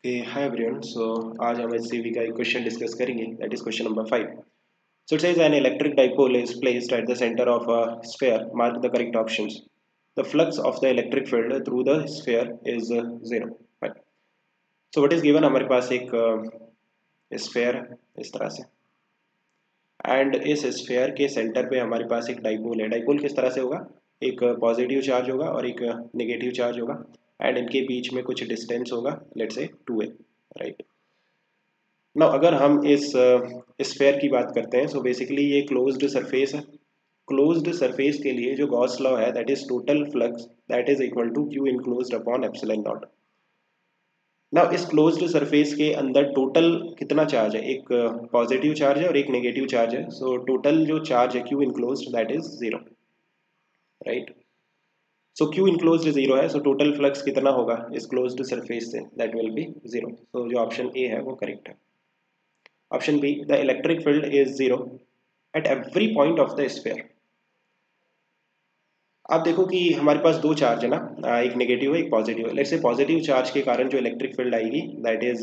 Hi everyone. सो आज हम HCV का एक क्वेश्चन डिस्कस करेंगे, that is question number 5. So it says an electric dipole is placed at the centre of a sphere. Mark the correct options. The flux of the electric field through the sphere is 0. So what is given, हमारे पास एक sphere है इस तरह से, and इस sphere के centre पे हमारे पास एक डाइपोल है. डाइपोल किस तरह से होगा, एक पॉजिटिव चार्ज होगा और एक नेगेटिव चार्ज होगा, एंड इनके बीच में कुछ डिस्टेंस होगा, let's say 2a, right. Now अगर हम इस स्फीयर की बात करते हैं, सो बेसिकली ये क्लोज्ड सरफेस है. क्लोज्ड सरफेस के लिए जो गॉस लॉ है, that is total flux that is equal to Q enclosed upon epsilon naught. Now इस क्लोज्ड सरफेस के अंदर टोटल कितना चार्ज है, एक पॉजिटिव चार्ज है और एक नेगेटिव चार्ज है. सो टोटल जो चार्ज है Q enclosed that is 0, right. So Q enclosed 0 है, सो टोटल फ्लक्स कितना होगा इस क्लोज्ड सरफेस से, दैट विल बी 0. सो जो ऑप्शन ए है वो करेक्ट है. Option B, the electric field is 0 at every point of the sphere. आप देखो कि हमारे पास दो चार्ज है ना, एक नेगेटिव है एक पॉजिटिव है. लेट्स से पॉजिटिव चार्ज के कारण जो इलेक्ट्रिक फील्ड आएगी that is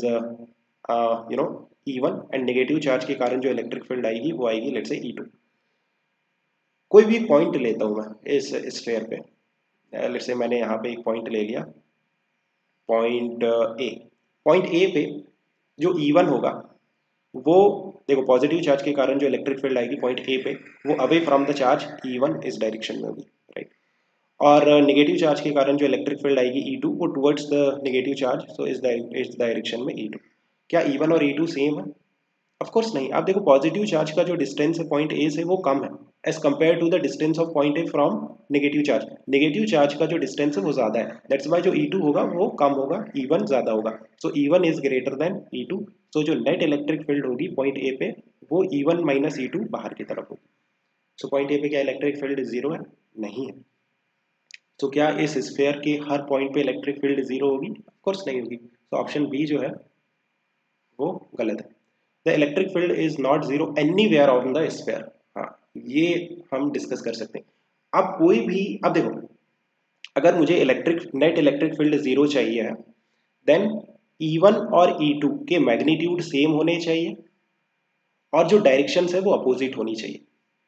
E1, and negative charge के कारण जो इलेक्ट्रिक फील्ड आएगी वो आएगी लेट्स से E2. कोई भी पॉइंट लेता हूँ मैं इस स्फीयर पे, लेट्स से मैंने यहाँ पे एक पॉइंट ले लिया, पॉइंट ए. पॉइंट ए पे जो E1 होगा वो, देखो पॉजिटिव चार्ज के कारण जो इलेक्ट्रिक फील्ड आएगी पॉइंट ए पे वो away from the charge E1 इस डायरेक्शन में होगी, राइट. और नेगेटिव चार्ज के कारण जो इलेक्ट्रिक फील्ड आएगी E2 वो towards the negative charge, so इस डायरेक्शन में E2. क्या E1 और E2 सेम है? ऑफ कोर्स नहीं. आप देखो पॉजिटिव चार्ज का जो डिस्टेंस है पॉइंट ए से वो कम है as compare to the distance of point A from negative charge. Negative charge का जो डिस्टेंस है वो ज्यादा है, दैट्स वाई जो E2 होगा वो कम होगा, E1 ज्यादा होगा. So E1 is greater than E2. So जो नेट इलेक्ट्रिक फील्ड होगी पॉइंट ए पे वो E1 माइनस E2 बाहर की तरफ होगी. सो पॉइंट ए पे क्या इलेक्ट्रिक फील्ड 0 है? नहीं है. तो क्या इस स्फीयर के हर पॉइंट पे इलेक्ट्रिक फील्ड 0 होगी? ऑफ कोर्स नहीं होगी. तो ऑप्शन बी जो है वो गलत है. The electric field is not 0 anywhere on the sphere. हाँ, ये हम डिस्कस कर सकते हैं. अब कोई भी, अब देखो अगर मुझे नेट इलेक्ट्रिक फील्ड 0 चाहिए है, देन E1 और E2 के मैग्नीट्यूड सेम होने चाहिए और जो डायरेक्शन है वो अपोजिट होनी चाहिए.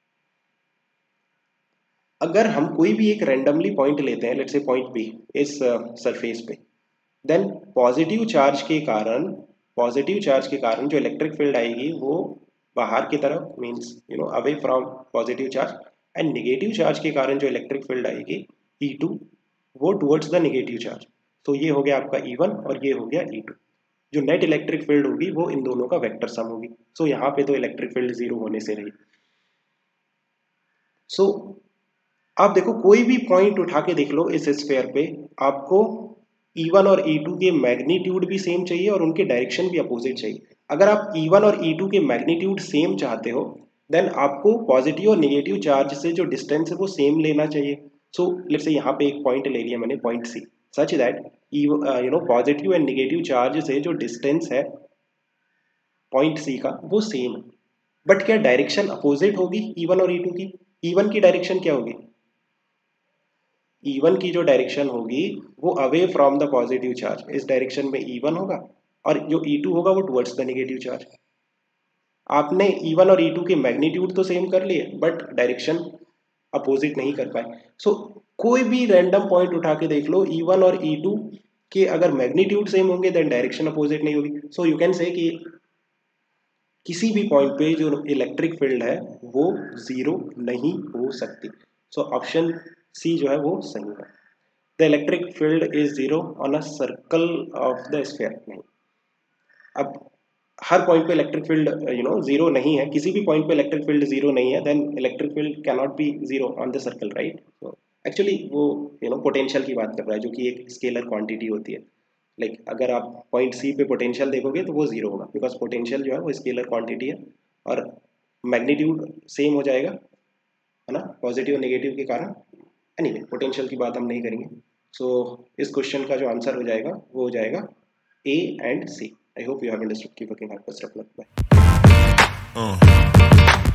अगर हम कोई भी एक रैंडमली पॉइंट लेते हैं, लेट्स से पॉइंट बी इस सरफेस पे, देन पॉजिटिव चार्ज के कारण जो इलेक्ट्रिक फील्ड आएगी वो बाहर की तरफ, means away from positive charge, and negative charge के कारण जो इलेक्ट्रिक फील्ड आएगी E2 वो टुवर्ड्स द नेगेटिव चार्ज. तो ये हो गया आपका E1 और ये हो गया E2. जो नेट इलेक्ट्रिक फील्ड होगी वो इन दोनों का वेक्टर सम होगी. सो यहाँ पे तो इलेक्ट्रिक फील्ड 0 होने से रही. सो आप देखो कोई भी पॉइंट उठा के देख लो इस स्फीयर पे, आपको E1 और E2 के मैग्नीट्यूड भी सेम चाहिए और उनके डायरेक्शन भी अपोजिट चाहिए. अगर आप E1 और E2 के मैग्नीट्यूड सेम चाहते हो देन आपको पॉजिटिव और नेगेटिव चार्ज से जो डिस्टेंस है वो सेम लेना चाहिए. सो लेट्स से यहाँ पे एक पॉइंट ले लिया मैंने, point C, such that positive and negative charge से जो डिस्टेंस है पॉइंट सी का वो सेम है. बट क्या डायरेक्शन अपोजिट होगी E1 और E2 की? E1 की डायरेक्शन क्या होगी? E1 की जो डायरेक्शन होगी वो away from the positive charge, इस डायरेक्शन में E1 होगा और जो E2 होगा वो टुवर्ड्स द नेगेटिव चार्ज. आपने E1 और E2 के मैग्नीट्यूड तो सेम कर लिए बट डायरेक्शन अपोजिट नहीं कर पाए. सो कोई भी रैंडम पॉइंट उठा के देख लो, E1 और E2 के अगर मैग्नीट्यूड सेम होंगे देन डायरेक्शन अपोजिट नहीं होगी. सो यू कैन से कि किसी भी पॉइंट पे जो इलेक्ट्रिक फील्ड है वो 0 नहीं हो सकती. सो ऑप्शन सी जो है वो सही है. The electric field is 0 on a circle of the sphere. नहीं, अब हर पॉइंट पे इलेक्ट्रिक फील्ड 0 नहीं है, किसी भी पॉइंट पे इलेक्ट्रिक फील्ड 0 नहीं है, then electric field can not be 0 on the circle, right. Actually वो पोटेंशियल की बात कर रहा है जो कि एक स्केलर क्वांटिटी होती है. लाइक अगर आप पॉइंट सी पे पोटेंशियल देखोगे तो वो 0 होगा बिकॉज पोटेंशियल जो है वो स्केलर क्वांटिटी है और मैग्नीट्यूड सेम हो जाएगा, है ना, पॉजिटिव और नेगेटिव के कारण. एनीवे पोटेंशियल की बात हम नहीं करेंगे. सो इस क्वेश्चन का जो आंसर हो जाएगा वो हो जाएगा A and C. I hope you have understood. Keep working hard. Best of luck. Bye.